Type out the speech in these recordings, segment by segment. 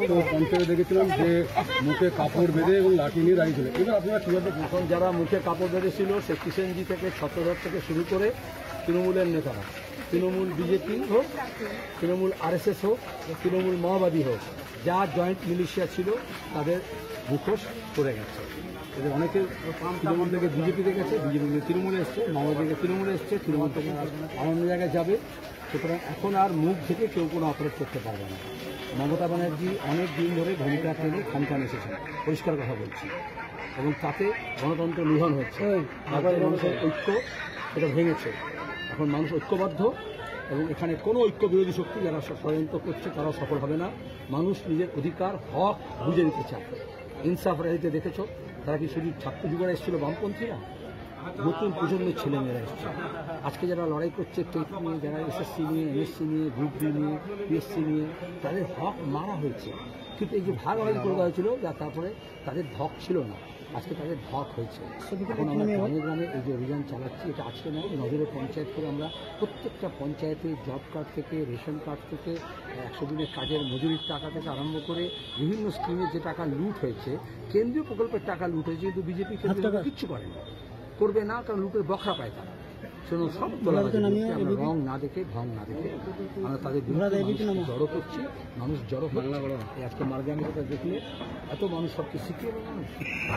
তো পঞ্চায়েতে দেখেছিলাম যে মুখে কাপড় বেঁধে এবং লাঠি নিয়ে দাঁড়িয়েছিল। এবার আপনারা কীভাবে এখন যারা মুখে কাপড় বেঁধেছিল সে কিষেনজি থেকে ছত্রধর থেকে শুরু করে তৃণমূলের নেতারা, তৃণমূল বিজেপি হোক, তৃণমূল আরএসএস হোক, তৃণমূল মাওবাদী হোক, যা জয়েন্ট মিলিশিয়া ছিল তাদের মুখোশ করে গেছে। এদের অনেকে তৃণমূল থেকে বিজেপিতে গেছে, বিজেপি থেকে তৃণমূলে এসছে, মাওবাদী থেকে তৃণমূলে এসছে, তৃণমূল থেকে অন্য জায়গায় যাবে। সুতরাং এখন আর মুখ থেকে কেউ কোনো অপরাধ করতে পারবে না। মমতা ব্যানার্জি অনেক দিন ধরে ভূমিকা টেনে ক্ষমতা এসেছেন, পরিষ্কার কথা বলছি, এবং তাতে গণতন্ত্র নিধন হচ্ছে। তারপরে মানুষের ঐক্য এটা ভেঙেছে। এখন মানুষ ঐক্যবদ্ধ, এবং এখানে কোনো ঐক্য বিরোধী শক্তি যারা ষড়যন্ত্র করছে তারাও সফল হবে না। মানুষ নিজের অধিকার হক বুঝে নিতে চায়। ইনসাফ র্যালিতে দেখেছ, তারা কি শুধু ছাত্র যুবরা এসেছিল, বামপন্থীরা, নতুন প্রজন্মের ছেলেমেয়েরা এসছে। আজকে যারা লড়াই করছে টেট নিয়ে, যারা এসএসসি নিয়ে, এমএসসি নিয়ে, গ্রুপ ডি নিয়ে, পিএসসি নিয়ে, তাদের হক মারা হয়েছে। কিন্তু এই যে ভাগাভাগি করে দেওয়া হয়েছিল, যা তারপরে তাদের হক ছিল না, আজকে তাদের হক হয়েছে। এখন আমরা গ্রামে গ্রামে এই যে অভিযান চালাচ্ছি, এটা আজকে নয়, নজরে পঞ্চায়েত করে আমরা প্রত্যেকটা পঞ্চায়েতে জব কার্ড থেকে, রেশন কার্ড থেকে, 100 দিনের কাজের মজুরির টাকা থেকে আরম্ভ করে বিভিন্ন স্কিমে যে টাকা লুট হয়েছে, কেন্দ্রীয় প্রকল্পের টাকা লুট হয়েছে, কিন্তু বিজেপি কিচ্ছু করেনি, করবে না, কারণ লুটের বখরা পায় তারা। সেজন্য সব তোলা আমরা রং না দেখে, ঢং না দেখে আমরা তাদের জড়ো করছি। মানুষ জড়ো হয়ে আজকে মারগান দেখলে এত মানুষ সব কিছু শিখিয়ে মানুষ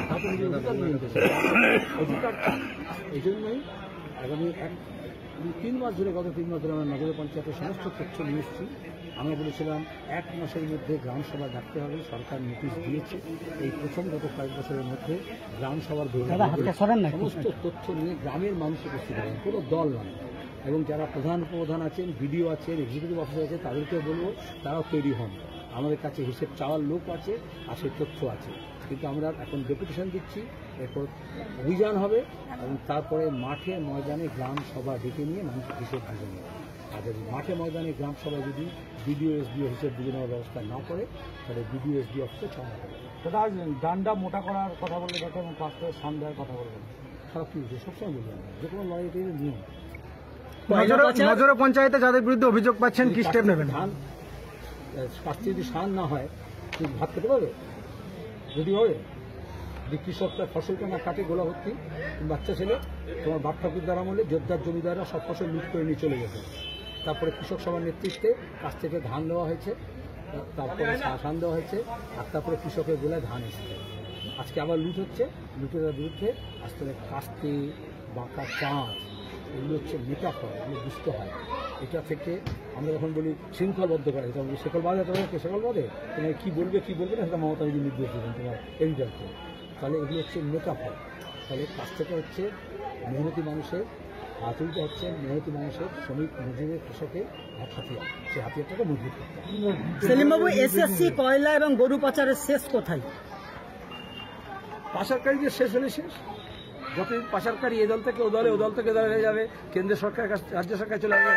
অধিকার। এই জন্যই আগামী 3 মাস ধরে, গত 3 মাস ধরে আমরা নগর পঞ্চায়েতের সমস্ত তথ্য নিয়ে এসেছি। আমরা বলেছিলাম 1 মাসের মধ্যে গ্রামসভা ডাকতে হবে, সরকার নোটিশ দিয়েছে। এই প্রথম গত কয়েক বছরের মধ্যে গ্রামসভার সমস্ত তথ্য নিয়ে গ্রামের মানুষ উপস্থিত হবেন, কোনো দল নয়। এবং যারা প্রধান উপপ্রধান আছেন, বিডিও আছেন, এক্সিকিউটিভ অফিসার আছে, তাদেরকে বলবো তারাও তৈরি হন। আমাদের কাছে হিসেব চাওয়ার লোক আছে, আর সেই তথ্য আছে। কিন্তু আমরা এখন ডেপুটেশন দিচ্ছি, এরপর অভিযান হবে, এবং তারপরে মাঠে ময়দানে গ্রাম সভা ডেকে নিয়ে মানুষের হিসেব বুঝে নেবে। আর যদি মাঠে ময়দানে গ্রাম সভায় যদি বিডিও এসডিও হিসেব বুঝে নেওয়ার ব্যবস্থা না করে, তাহলে বিডিও এসডিও অফিসে ছাড়া হবে। দাদা ডান্ডা মোটা করার কথা বললে দেখো, এবং পাঁচটা সান দেওয়ার কথা বলবেন, খারাপ কি হচ্ছে সবসময় বলবেন, যে কোনো লড়াইটাই নিয়ম। নজরে পঞ্চায়েতে যাদের বিরুদ্ধে অভিযোগ পাচ্ছেন কি স্টেপ নেবেন? ধান কাজটি যদি সান না হয়, তুমি ভাত খেতে পারবে? যদি হবে, যদি কৃষকটা ফসলটা না কাটে গোলা ভর্তি, বাচ্চা ছেলে তোমার বাপ ঠাকুরদার আমলে জোরদার জমিদাররা সব ফসল লুট করে নিয়ে চলে গেছে। তারপরে কৃষক সভার নেতৃত্বে কাছ থেকে ধান দেওয়া হয়েছে, তারপরে সান দেওয়া হয়েছে, আর তারপরে কৃষকের গোলায় ধান এসেছে। আজকে আবার লুট হচ্ছে, লুটের বিরুদ্ধে আস্তে কাস্তে বাঁকা চাঁচ, এগুলো হচ্ছে মেটাফর, এগুলো বুঝতে হয়। এটা থেকে আমরা যখন বলি শৃঙ্খলবদ্ধ করে, তখন শেকল বাঁধে, তোমার শেকল বাঁধে, তোমার কী বলবে না, সেটা মমতা যদি নির্দেশ দেবেন তোমার এডিটারকে। তাহলে এগুলো হচ্ছে মেটাফর। তাহলে কাছ থেকে হচ্ছে মেহনতি মানুষের হাত উল্টে, হচ্ছে মেহনতি মানুষের, শ্রমিক মজুরের, কৃষকের এক হাতিয়ার, সেই হাতিয়ারটাকে মজবুত করতে হবে। সেলিমবাবু, এসএসসি, কয়লা এবং গরু পাচারের শেষ কোথায়? পাচারকারীদের শেষ হলে শেষ। যতদিন পাচারকারী এ দল থেকে ও দলে, ও দল থেকে দলে হয়ে যাবে, কেন্দ্রের সরকারের কাছে, রাজ্য সরকার চলে যাবে,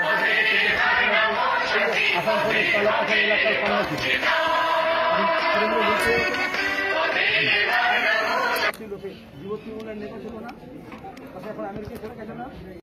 আসানসোলের কয়লা এলাকার কন্যাকি যুবতী নেতা ছিল না, এখন আমেরিকা চলে গেছে না।